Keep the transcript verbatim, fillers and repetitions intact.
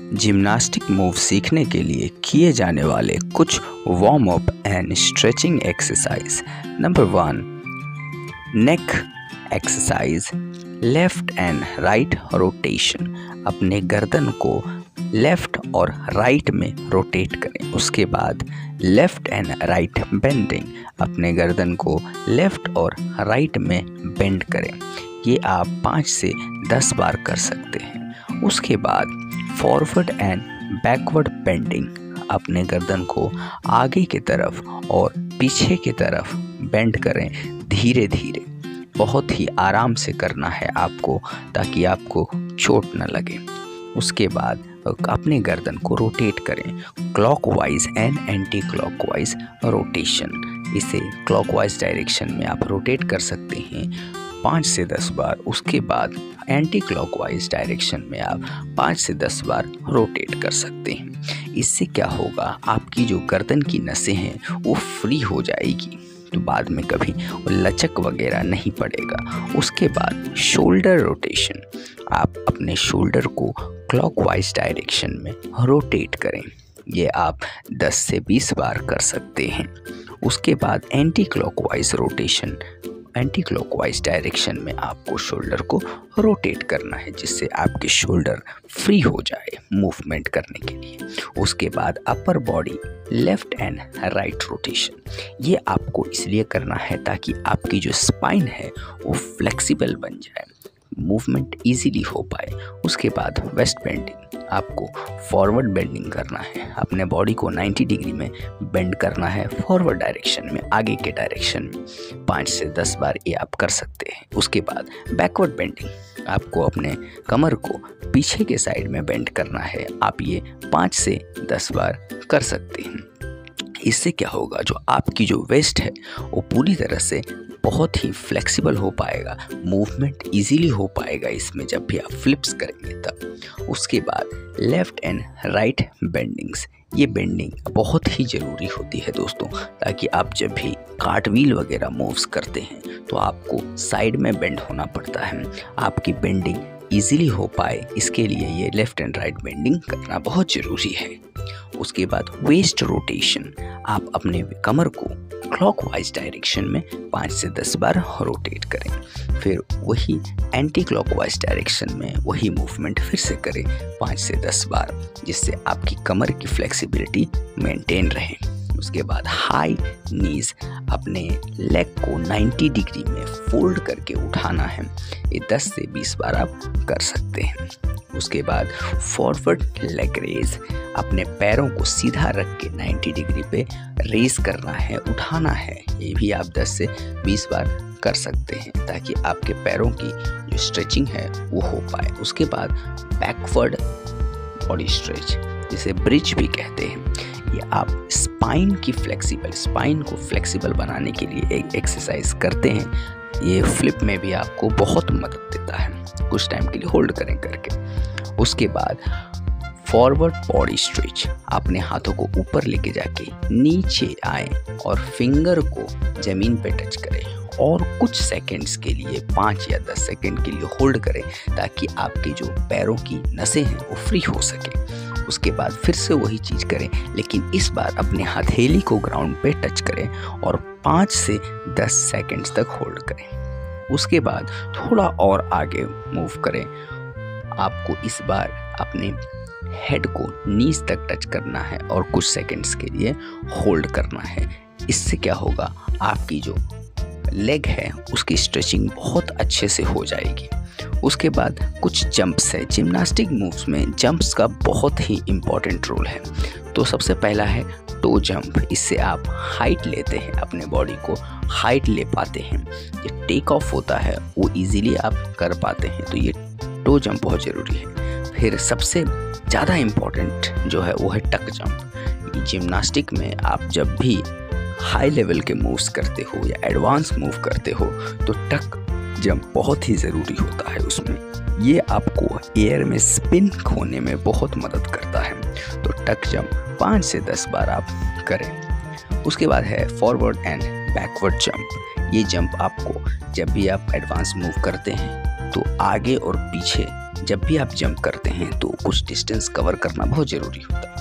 Gymnastic move सीखने के लिए किए जाने वाले कुछ warm up and stretching exercise. Number one, neck exercise, left and right rotation. अपने गर्दन को लेफ्ट और राइट में रोटेट करें। उसके बाद लेफ्ट एंड राइट बेंडिंग, अपने गर्दन को लेफ्ट और राइट में बेंड करें। ये आप पाँच से दस बार कर सकते हैं। उसके बाद फॉरवर्ड एंड बैकवर्ड बेंडिंग, अपने गर्दन को आगे की तरफ और पीछे की तरफ बेंड करें धीरे धीरे। बहुत ही आराम से करना है आपको ताकि आपको चोट न लगे। उसके बाद अपने गर्दन को रोटेट करें clockwise and anti clockwise rotation. इसे क्लॉकवाइज डायरेक्शन में आप रोटेट कर सकते हैं पाँच से दस बार। उसके बाद एंटी क्लॉकवाइज डायरेक्शन में आप पाँच से दस बार रोटेट कर सकते हैं। इससे क्या होगा, आपकी जो गर्दन की नसें हैं वो फ्री हो जाएगी, तो बाद में कभी लचक वगैरह नहीं पड़ेगा। उसके बाद शोल्डर रोटेशन, आप अपने शोल्डर को क्लॉकवाइज डायरेक्शन में रोटेट करें। ये आप दस से बीस बार कर सकते हैं। उसके बाद anti clockwise rotation, anti clockwise direction में आपको शोल्डर को रोटेट करना है जिससे आपके शोल्डर फ्री हो जाए मूवमेंट करने के लिए। उसके बाद upper body left and right rotation, ये आपको इसलिए करना है ताकि आपकी जो स्पाइन है वो फ्लेक्सिबल बन जाए, मूवमेंट इजीली हो पाए। उसके बाद वेस्ट बेंडिंग, आपको फॉरवर्ड बेंडिंग करना है। अपने बॉडी को नब्बे डिग्री में बेंड करना है फॉरवर्ड डायरेक्शन में, आगे के डायरेक्शन में। पाँच से दस बार ये आप कर सकते हैं। उसके बाद बैकवर्ड बेंडिंग, आपको अपने कमर को पीछे के साइड में बेंड करना है। आप ये पाँच से दस बार कर सकते हैं। इससे क्या होगा, जो आपकी जो वेस्ट है वो पूरी तरह से बहुत ही फ्लेक्सिबल हो पाएगा, मूवमेंट इजीली हो पाएगा इसमें जब भी आप फ्लिप्स करेंगे तब। उसके बाद लेफ़्ट एंड राइट बेंडिंग्स, ये बेंडिंग बहुत ही ज़रूरी होती है दोस्तों, ताकि आप जब भी कार्टव्हील वगैरह मूव्स करते हैं तो आपको साइड में बेंड होना पड़ता है, आपकी बेंडिंग इजीली हो पाए। इसके लिए ये लेफ़्ट एंड राइट बेंडिंग करना बहुत ज़रूरी है। उसके बाद वेस्ट रोटेशन, आप अपने कमर को क्लॉकवाइज डायरेक्शन में पाँच से दस बार रोटेट करें। फिर वही एंटी क्लॉकवाइज डायरेक्शन में वही मूवमेंट फिर से करें पाँच से दस बार, जिससे आपकी कमर की फ्लेक्सिबिलिटी मेंटेन रहे। उसके बाद हाई नीज, अपने लेग को नब्बे डिग्री में फोल्ड करके उठाना है। ये दस से बीस बार आप कर सकते हैं। उसके बाद फॉरवर्ड लेग रेज, अपने पैरों को सीधा रख के नब्बे डिग्री पे रेज करना है, उठाना है। ये भी आप दस से बीस बार कर सकते हैं ताकि आपके पैरों की जो स्ट्रेचिंग है वो हो पाए। उसके बाद बैकवर्ड बॉडी स्ट्रेच, जिसे ब्रिज भी कहते हैं, ये आप स्पाइन की फ्लेक्सिबल स्पाइन को फ्लेक्सिबल बनाने के लिए एक एक्सरसाइज करते हैं। ये फ्लिप में भी आपको बहुत मदद देता है। कुछ टाइम के लिए होल्ड करें करके। उसके बाद फॉरवर्ड बॉडी स्ट्रेच, अपने हाथों को ऊपर लेके जाके नीचे आए और फिंगर को जमीन पे टच करें और कुछ सेकंड्स के लिए, पाँच या दस सेकंड के लिए होल्ड करें ताकि आपके जो पैरों की नसें हैं वो फ्री हो सके। उसके बाद फिर से वही चीज़ करें, लेकिन इस बार अपने हथेली को ग्राउंड पे टच करें और पाँच से दस सेकंड्स तक होल्ड करें। उसके बाद थोड़ा और आगे मूव करें। आपको इस बार अपने हेड को नीज तक टच करना है और कुछ सेकंड्स के लिए होल्ड करना है। इससे क्या होगा, आपकी जो लेग है उसकी स्ट्रेचिंग बहुत अच्छे से हो जाएगी। उसके बाद कुछ जंप्स है। जिम्नास्टिक मूव्स में जंप्स का बहुत ही इम्पॉर्टेंट रोल है। तो सबसे पहला है टो जंप। इससे आप हाइट लेते हैं, अपने बॉडी को हाइट ले पाते हैं। ये टेक ऑफ होता है वो इजीली आप कर पाते हैं, तो ये टो जंप बहुत ज़रूरी है। फिर सबसे ज़्यादा इम्पॉर्टेंट जो है वो है टक जंप। जिम्नास्टिक में आप जब भी हाई लेवल के मूव्स करते हो या एडवांस मूव करते हो तो टक जंप बहुत ही ज़रूरी होता है उसमें। ये आपको एयर में स्पिन होने में बहुत मदद करता है। तो टक जंप पाँच से दस बार आप करें। उसके बाद है फॉरवर्ड एंड बैकवर्ड जंप। ये जंप आपको जब भी आप एडवांस मूव करते हैं तो आगे और पीछे जब भी आप जंप करते हैं तो कुछ डिस्टेंस कवर करना बहुत ज़रूरी होता है।